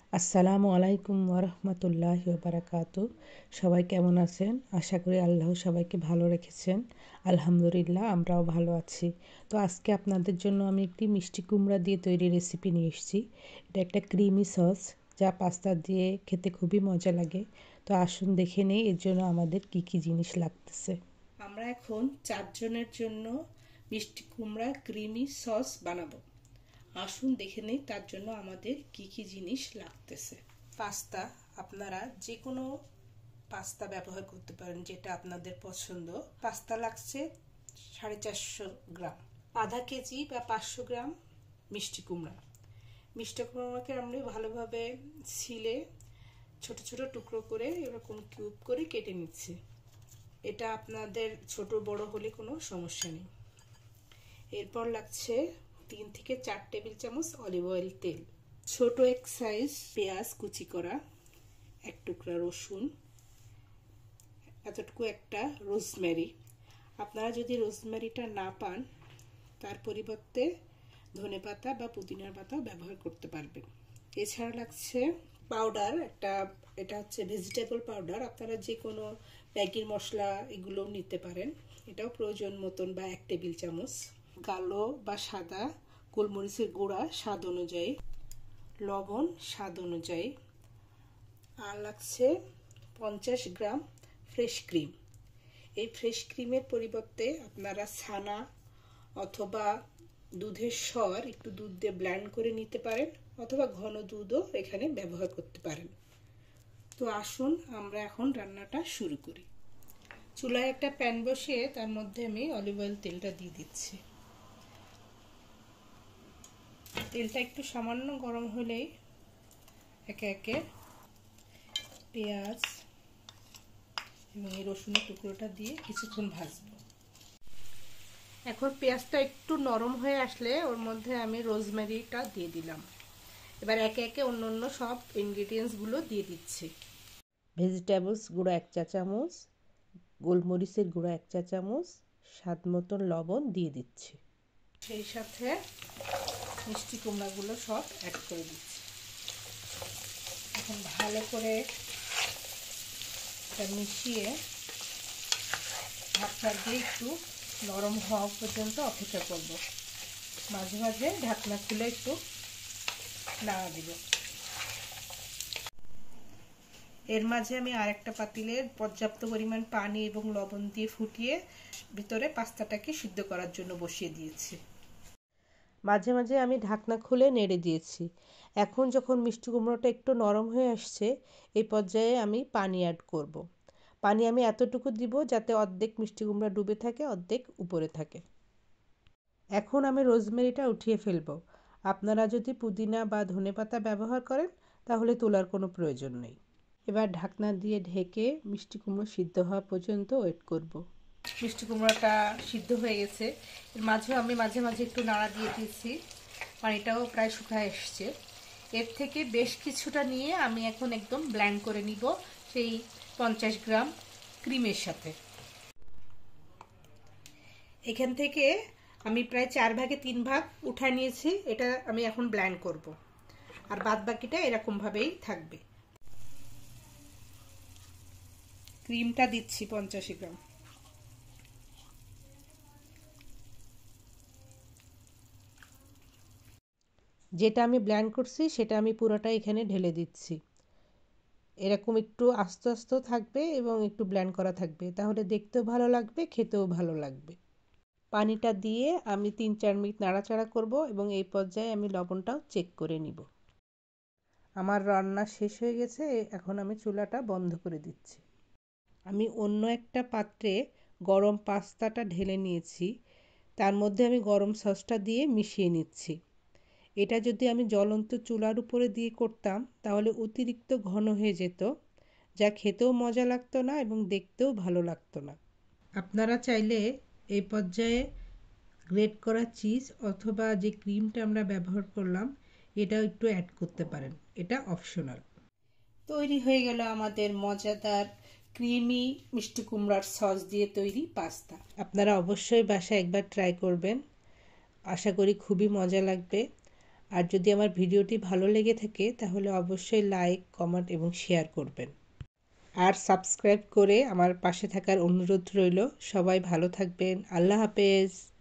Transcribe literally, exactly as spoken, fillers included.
আসসালামু আলাইকুম ওরহমতুল্লাহি ওবারাকাতু। সবাই কেমন আছেন? আশা করি আল্লাহ সবাইকে ভালো রেখেছেন। আলহামদুলিল্লাহ আমরাও ভালো আছি। তো আজকে আপনাদের জন্য আমি একটি মিষ্টি কুমড়া দিয়ে তৈরি রেসিপি নিয়ে এসেছি। এটা একটা ক্রিমি সস যা পাস্তা দিয়ে খেতে খুবই মজা লাগে। তো আসুন দেখে নেই এর জন্য আমাদের কি কি জিনিস লাগতেছে। আমরা এখন চারজনের জন্য মিষ্টি কুমড়া ক্রিমি সস বানাবো। আসুন দেখে নেই তার জন্য আমাদের কি কি জিনিস লাগতেছে। পাস্তা, আপনারা যে কোনো পাস্তা ব্যবহার করতে পারেন যেটা আপনাদের পছন্দ। পাস্তা লাগছে সাড়ে চারশো গ্রাম, আধা কেজি বা পাঁচশো গ্রাম মিষ্টি কুমড়া। মিষ্টি কুমড়াকে আমরা ভালোভাবে ছিলে ছোট ছোট টুকরো করে এরকম কিউব করে কেটে নিচ্ছি। এটা আপনাদের ছোট বড় হলে কোনো সমস্যা নেই। এরপর লাগছে তিন থেকে চার টেবিল চামচ অলিভ অয়েল তেল, ছোট এক সাইজ পেঁয়াজ কুচি করা, এক টুকরা রসুন, এতটুকু একটা রোজমেরি। আপনারা যদি রোজমেরিটা না পান তার পরিবর্তে ধনেপাতা বা পুদিনার পাতা ব্যবহার করতে পারবেন। এছাড়া লাগছে পাউডার একটা, এটা হচ্ছে ভেজিটেবল পাউডার। আপনারা যে কোনো ম্যাগির মশলা এগুলো নিতে পারেন, এটাও প্রয়োজন মতন বা এক টেবিল চামচ। কালো বা সাদা গোলমরিচের গুঁড়া স্বাদ অনুযায়ী, লবণ স্বাদ অনুযায়ী, আর লাগছে পঞ্চাশ গ্রাম ফ্রেশ ক্রিম। এই ফ্রেশ ক্রিমের পরিবর্তে আপনারা ছানা অথবা দুধের সর একটু দুধ দিয়ে ব্লেন্ড করে নিতে পারেন, অথবা ঘন দুধও এখানে ব্যবহার করতে পারেন। তো আসুন আমরা এখন রান্নাটা শুরু করি। চুলায় একটা প্যান বসিয়ে তার মধ্যে আমি অলিভ অয়েল তেলটা দিয়ে দিচ্ছি। তেলটা একটু সামান্য গরম হলেই একে একে পেঁয়াজ এবং এই রসুনের টুকরোটা দিয়ে কিছুক্ষণ ভাজবো। এখন পেঁয়াজটা একটু নরম হয়ে আসলে ওর মধ্যে আমি রোজমেরিটা দিয়ে দিলাম। এবার একে একে অন্য অন্য সব ইনগ্রিডিয়েন্টসগুলো দিয়ে দিচ্ছি। ভেজিটেবলস গুঁড়ো এক চা চামচ, গোলমরিচের গুঁড়ো এক চা চামচ, স্বাদ মতন লবণ দিয়ে দিচ্ছি। সেই সাথে মিষ্টি কুমড়াগুলো সব অ্যাড করে দিচ্ছি। এখন ভালো করে এটা মিশিয়ে ঢাকনা দিয়ে একটু নরম হওয়া পর্যন্ত অপেক্ষা করব। মাঝে মাঝে ঢাকনা খুলে একটু নাড়া দিব। এর মাঝে আমি আরেকটা পাতিলে পর্যাপ্ত পরিমাণ পানি এবং লবণ দিয়ে ফুটিয়ে ভিতরে পাস্তাটাকে সিদ্ধ করার জন্য বসিয়ে দিয়েছি। মাঝে মাঝে আমি ঢাকনা খুলে নেড়ে দিয়েছি। এখন যখন মিষ্টি কুমড়োটা একটু নরম হয়ে আসছে, এই পর্যায়ে আমি পানি অ্যাড করব। পানি আমি এতটুকু দিব যাতে অর্ধেক মিষ্টি কুমড়া ডুবে থাকে, অর্ধেক উপরে থাকে। এখন আমি রোজমেরিটা উঠিয়ে ফেলবো। আপনারা যদি পুদিনা বা ধনেপাতা ব্যবহার করেন তাহলে তোলার কোনো প্রয়োজন নেই। এবার ঢাকনা দিয়ে ঢেকে মিষ্টি কুমড়ো সিদ্ধ হওয়া পর্যন্ত ওয়েট করব। মিষ্টি কুমড়োটা সিদ্ধ হয়ে গেছে। এর মাঝে আমি মাঝে মাঝে একটু নাড়া দিয়ে দিয়েছি। পানিটাও প্রায় শুকায় এসছে। এর থেকে বেশ কিছুটা নিয়ে আমি এখন একদম ব্লেন্ড করে নিব সেই পঞ্চাশ গ্রাম ক্রিমের সাথে। এখান থেকে আমি প্রায় চার ভাগে তিন ভাগ উঠায় নিয়েছি। এটা আমি এখন ব্লেন্ড করব, আর বাদ বাকিটা এরকম ভাবেই থাকবে। ক্রিমটা দিচ্ছি পঞ্চাশ গ্রাম। যেটা আমি ব্লেন্ড করছি সেটা আমি পুরোটা এখানে ঢেলে দিচ্ছি। এরকম একটু আস্তে আস্তে থাকবে এবং একটু ব্লেন্ড করা থাকবে, তাহলে দেখতেও ভালো লাগবে, খেতেও ভালো লাগবে। পানিটা দিয়ে আমি তিন চার মিনিট নাড়াচাড়া করব এবং এই পর্যায়ে আমি লবণটাও চেক করে নিব। আমার রান্না শেষ হয়ে গেছে, এখন আমি চুলাটা বন্ধ করে দিচ্ছি। আমি অন্য একটা পাত্রে গরম পাস্তাটা ঢেলে নিয়েছি, তার মধ্যে আমি গরম সসটা দিয়ে মিশিয়ে নিচ্ছি। এটা যদি আমি জ্বলন্ত চুলার উপরে দিয়ে করতাম তাহলে অতিরিক্ত ঘন হয়ে যেত, যা খেতেও মজা লাগতো না এবং দেখতেও ভালো লাগতো না। আপনারা চাইলে এই পর্যায়ে গ্রেট করা চিজ অথবা যে ক্রিমটা আমরা ব্যবহার করলাম এটাও একটু অ্যাড করতে পারেন, এটা অপশনাল। তৈরি হয়ে গেল আমাদের মজাদার ক্রিমি মিষ্টি কুমড়ার সস দিয়ে তৈরি পাস্তা। আপনারা অবশ্যই বাসায় একবার ট্রাই করবেন, আশা করি খুবই মজা লাগবে। আর যদি আমার ভিডিওটি ভালো লেগে থাকে তাহলে অবশ্যই লাইক, কমেন্ট এবং শেয়ার করবেন। আর সাবস্ক্রাইব করে আমার পাশে থাকার অনুরোধ রইল। সবাই ভালো থাকবেন। আল্লাহ হাফেজ।